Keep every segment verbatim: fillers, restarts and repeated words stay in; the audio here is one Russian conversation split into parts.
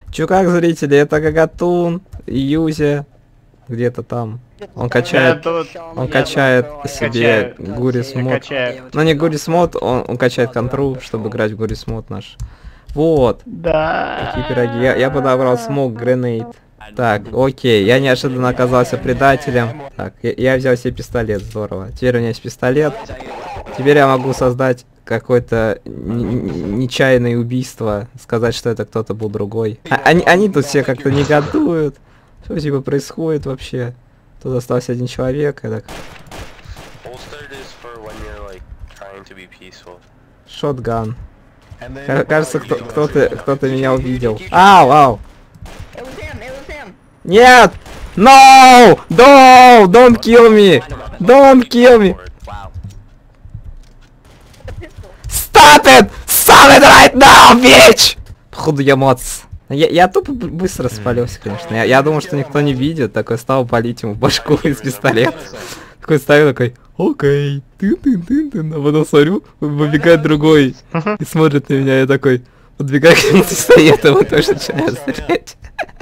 Чё как, зрители, это Гагатун, Юзя, где-то там. Он качает, он качает себе Гурис мод. Но не Гурис мод, он, он качает контру, чтобы играть в Гурис мод наш. Вот. Да. Такие пироги. Я, я подобрал смог гренейд. Так, окей, я неожиданно оказался предателем. Так, я, я взял себе пистолет, здорово. Теперь у меня есть пистолет. Теперь я могу создать какое-то нечаянное убийство, сказать, что это кто-то был другой. А, они, они тут все как-то негодуют. Что типа происходит вообще? Тут остался один человек, это... Шотган. Кажется, кто-то кто-то меня увидел. Ау, ау! Нет! No! No! Don't kill me! Don't kill me! Stop it! Stop it right now, bitch! Походу я моц. Я, я тупо быстро спалился, конечно. Я, я думал, что никто не видит. Такой стал палить ему башку из пистолета. Такой ставил, такой, окей, тын-тын-тын-тын. А потом смотрю, выбегает другой и смотрит на меня. Я такой, подбегаю к нему пистолетом, он тоже начинает стрелять.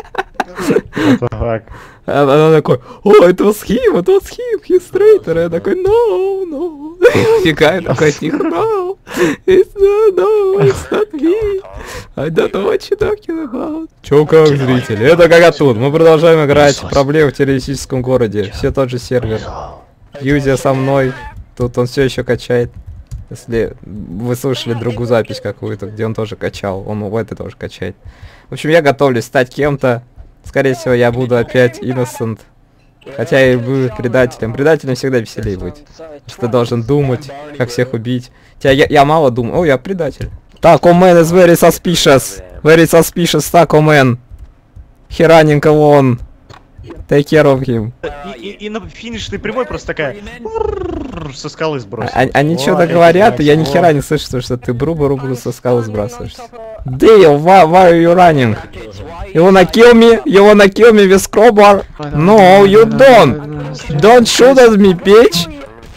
А она такой, о, это was him, это was him, he's traitor. Я такой, no, no. Убегаю такой от них, no, it's not, no, it's not me. I don't know what you're talking about. Чё как, зрители? Это Гагатун. Мы продолжаем играть проблемы в террористическом городе. Все тот же сервер. Юзя со мной. Тут он все еще качает. Если вы слышали другую запись какую-то, где он тоже качал, он в этой тоже качает. В общем, я готовлюсь стать кем-то. Скорее всего, я буду опять Innocent. Хотя и буду предателем. Предателем всегда веселее быть. Что ты должен думать, как всех убить. Хотя я, я мало думаю. О, я предатель. Taco Man is very suspicious. Very suspicious Taco Man. He running alone. Take care of him. И, и, и на финишной прямой просто такая со скалы сбросил. А, они что-то говорят, и я ни хера не слышу, что ты брубу-рубу со скалы сбрасываешься. Dale, why, why are you running? You wanna kill me? You wanna kill me with crowbar? No, you don't. Don't shoot at me, bitch.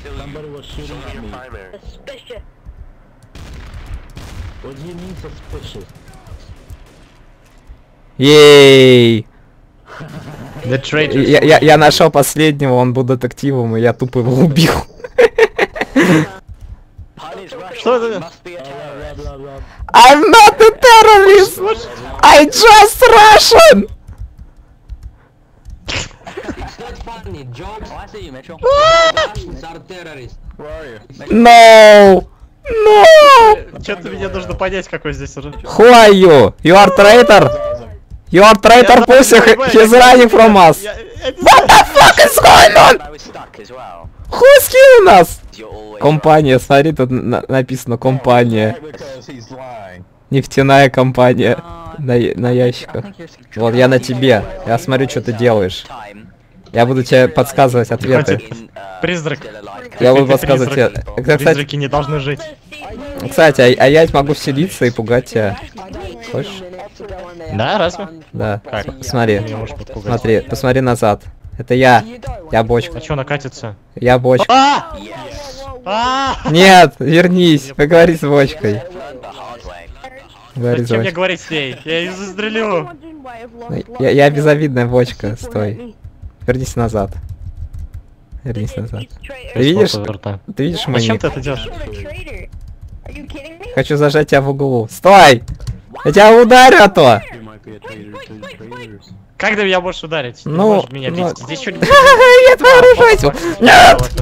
Ей! Я, я, я нашел последнего, он был детективом, и я тупо его убил. Что это? I'm not a terrorist! I just Russian! No! No! Что-то мне нужно понять, какой здесь уже. Who are you? You are traitor? You are traitor pussy, he's running from us. What the fuck is going on? Who's killing us? Компания, смотри, тут на написано компания. Нефтяная компания на, на ящиках. Вот я на тебе. Я смотрю, что ты делаешь. Я буду тебе подсказывать ответы. Призрак. Я буду подсказывать тебе. Призраки не должны жить. Кстати, а, а я могу вселиться и пугать тебя. Хочешь? Да, разве? Да. Как? Смотри. Смотри, посмотри назад. Это я. Я бочка. А чё накатится? Я бочка. А! А! Нет, вернись, поговори с бочкой. Говори Зачем мне говорить с ней? Я ее застрелю. Я, я безобидная бочка, стой. Вернись назад. Вернись назад. Ты видишь? Ты видишь мой Зачем ник? ты это делаешь? Хочу зажать тебя в углу. Стой! Я тебя ударю, а то! Как ты меня можешь ударить? Ну, ты можешь меня ну... бить. Здесь что-нибудь... Я вооружаюсь! Нет!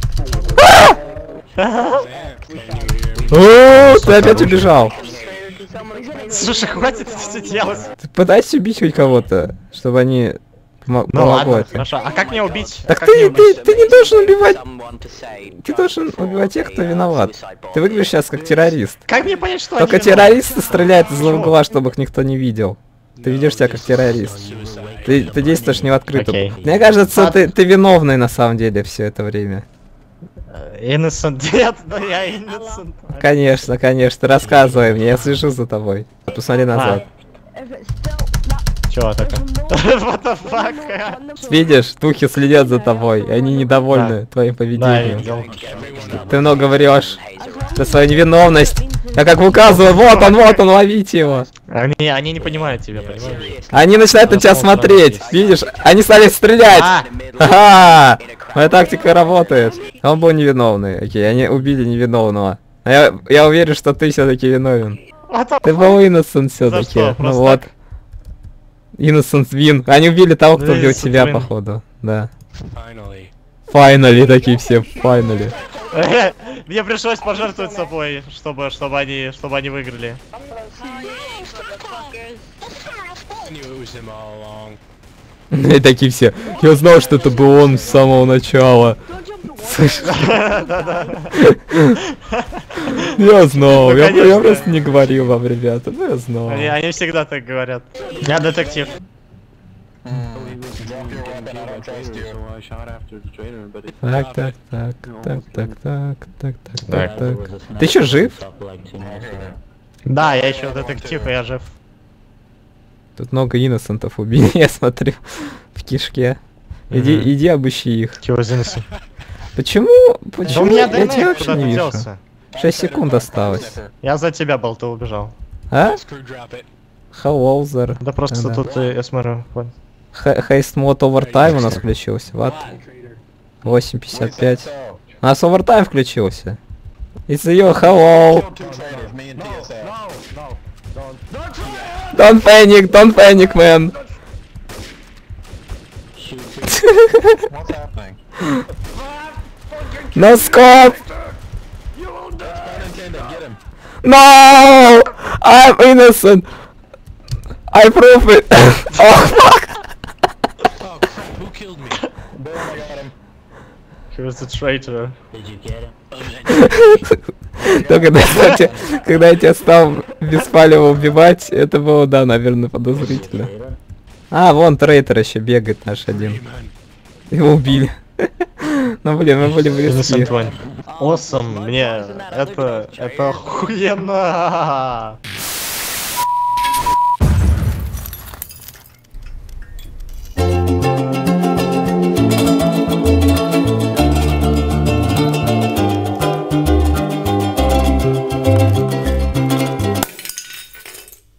О, ты опять убежал. Слушай, хватит это все делать. Ты пытайся убить хоть кого-то, чтобы они Ну ладно, хорошо. А как меня убить? Так ты, ты, ты не должен убивать. Ты должен убивать тех, кто виноват. Ты выглядишь сейчас как террорист. Как мне понять, что Только террористы стреляют из угла, чтобы их никто не видел. Ты ведешь себя как террорист. Ты, ты действуешь не в открытую. Okay. Мне кажется, а... ты, ты виновный на самом деле все это время. Innocent, нет, но я innocent. Конечно, конечно, рассказывай мне, я слежу за тобой. Посмотри назад. А. Чё такое? What the fuck? Видишь, духи следят за тобой, и они недовольны да. твоим поведением. Да, ты много врешь за свою невиновность. Я как указываю, вот он, вот он, ловите его. Они, они не понимают тебя, понимаешь? Они начинают на тебя смотреть, видишь? Они стали стрелять! А! Ха-ха! Моя тактика работает. Он был невиновный. Окей, они убили невиновного. А я, я уверен, что ты все-таки виновен. Ты был innocent все-таки. что, Ну просто вот. так? Innocent win. Они убили того, кто Ну, убил innocent тебя, win. походу. Да. Finally, такие все, finally. Мне пришлось пожертвовать собой, чтобы, чтобы они, чтобы они выиграли. И такие все. Я знал, что это был он с самого начала. Слышь, я знал, Ну, я, я конечно. просто не говорил вам, ребята, ну я знал. Они, они всегда так говорят. Я детектив. Так, так, так, так, так, так, так, так, так, так. Ты еще жив? Да, я еще детектив, и я жив. Тут много инносентов убили, я смотрю, в кишке. Иди, Мгм. иди обыщи их. Чего занеси? Почему? Да Почему? у меня Я тебя ДНР вообще куда не ты вижу. делся? шесть секунд осталось. Я за тебя, болта, убежал. А? Hello there. Да просто Да. тут, э, я смотрю, вон. Хейст мод овертайм у нас включился. Вот. восемь пятьдесят пять. У нас овертайм включился. It's you, hello. Don't panic, don't panic, man. No scope. No, I'm innocent. I prove it. Oh fuck. He was the traitor. То когда, кстати, когда я тебя стал без палева убивать, это было, да, наверное, подозрительно. А, вон трейтер еще бегает наш один. Его убили. Ну блин, мы были близки. Innocent one. Awesome, мне это, это охуенно.